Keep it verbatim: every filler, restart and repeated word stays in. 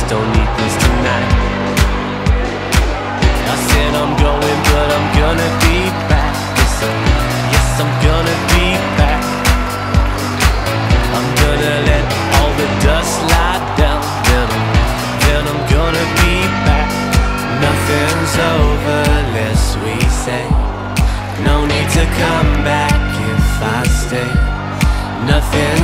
don't need this tonight. I said I'm going, but I'm gonna be back. Yes, yes, I'm gonna be back. I'm gonna let all the dust lie down. Then I'm, then I'm gonna be back. Nothing's over, lest we say. No need to come back if I stay. Nothing